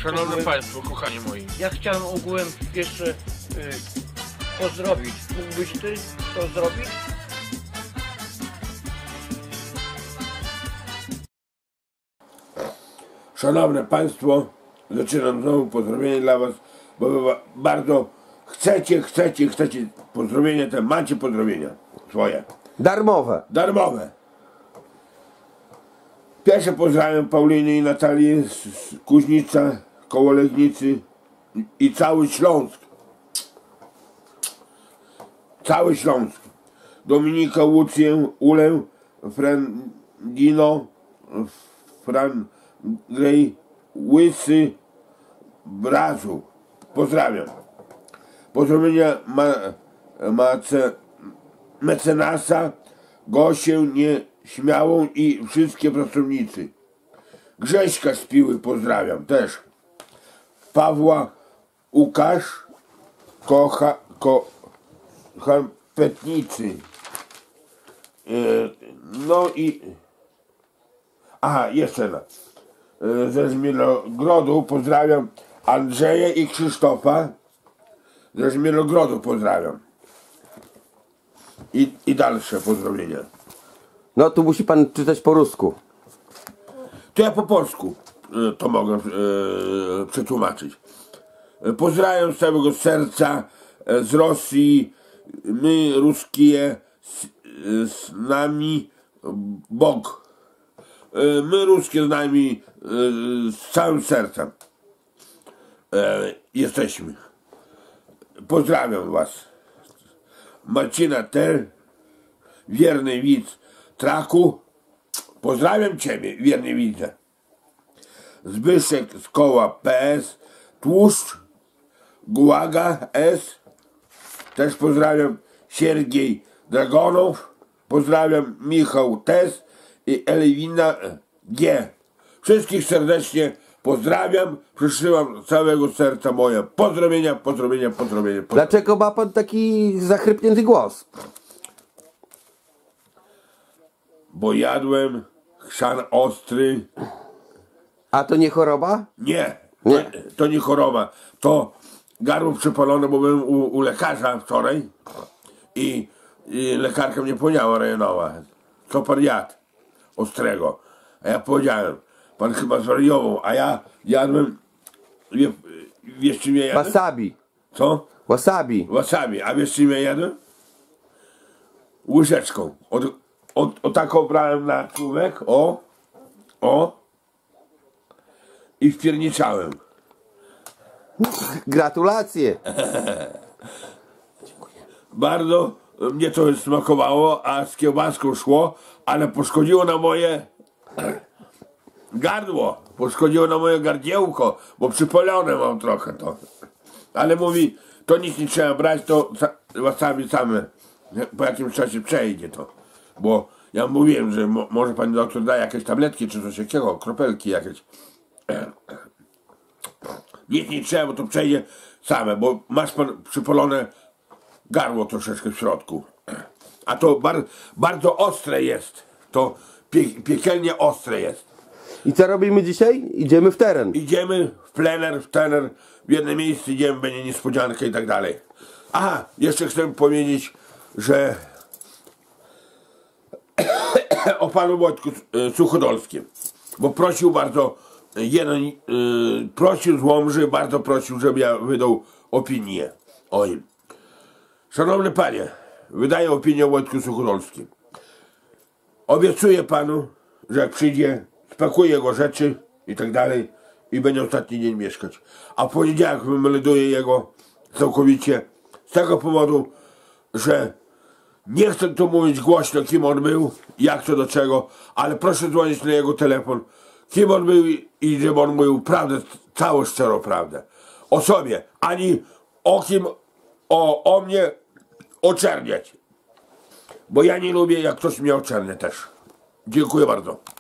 Szanowni Państwo, kochani moi. Ja chciałem ogółem jeszcze pozdrowić. Mógłbyś ty to zrobić? Szanowne Państwo, zaczynam znowu pozdrowienie dla Was, bo Wy bardzo chcecie pozdrowienia, te macie pozdrowienia swoje. Darmowe. Darmowe. Pierwsze pozdrawiam Paulinę i Natalię z Kuźnica, koło Legnicy i cały Śląsk. Cały Śląsk. Dominika, Łucję, Ulę, Frendino, Frangrej, Łysy, Brazu. Pozdrawiam. Pozdrowienia mecenasa, Gosię Nieśmiałą i wszystkie pracownicy. Grześka z Piły pozdrawiam też. Pawła, Łukasz, kocham Petnicy. No i... Aha, jeszcze raz. Ze Zmielogrodu pozdrawiam Andrzeja i Krzysztofa. Ze Zmielogrodu pozdrawiam. I dalsze pozdrowienia. No tu musi pan czytać po rusku. To ja po polsku to mogę przetłumaczyć. Pozdrawiam z całego serca z Rosji. My, ruskie, z nami Bóg. My, ruskie, z nami z całym sercem jesteśmy. Pozdrawiam Was. Marcina Tel, wierny widz Traku. Pozdrawiam Ciebie, wierny widze. Zbyszek z koła PS, Tłuszcz, Gułaga S. Też pozdrawiam Siergiej Dragonow. Pozdrawiam Michał Tes i Elwina G. Wszystkich serdecznie pozdrawiam. Przysyłam z całego serca moje pozdrowienia. Dlaczego ma pan taki zachrypnięty głos? Bo jadłem chrzan ostry. A to nie choroba? Nie. To nie choroba. To gardło przypalone, bo byłem u lekarza wczoraj i lekarka mnie poniała rejonowa. Co pan jadł ostrego? A ja powiedziałem, pan chyba zwariował, a ja jadłem, wiesz czym ja jadłem? Wasabi. Co? Wasabi. Wasabi. A wiesz czym ja jadłem? Łyżeczką. O taką brałem na czubek, i wpierniczałem. Gratulacje. Bardzo mnie to smakowało, a z kiełbaską szło, ale poszkodziło na moje gardło, poszkodziło na moje gardziełko, bo przypalone mam trochę to. Ale mówi, to nic nie trzeba brać, to wasabi same po jakimś czasie przejdzie to. Bo ja mówiłem, że może pani doktor da jakieś tabletki czy coś takiego, kropelki jakieś. Nic nie trzeba, bo to przejdzie same, bo masz pan przypalone gardło troszeczkę w środku. A to bardzo ostre jest. To piekielnie ostre jest. I co robimy dzisiaj? Idziemy w teren. Idziemy w plener, w jedno miejsce idziemy, będzie niespodzianka i tak dalej. Aha, jeszcze chcę powiedzieć, że o panu Wojtku Suchodolskim, bo prosił bardzo, prosił z Łomży, bardzo prosił, żeby ja wydał opinię o nim. Szanowny panie, wydaję opinię o Wojtku Suchodolskim. Obiecuję panu, że jak przyjdzie, spakuje jego rzeczy i tak dalej i będzie ostatni dzień mieszkać. A w poniedziałek wymelduję jego całkowicie z tego powodu, że nie chcę tu mówić głośno, kim on był, jak to do czego, ale proszę dzwonić na jego telefon, kim on był i żeby on mówił prawdę, całą szczerą prawdę. O sobie, ani o kim, o mnie oczerniać. Bo ja nie lubię, jak ktoś mnie oczernia też. Dziękuję bardzo.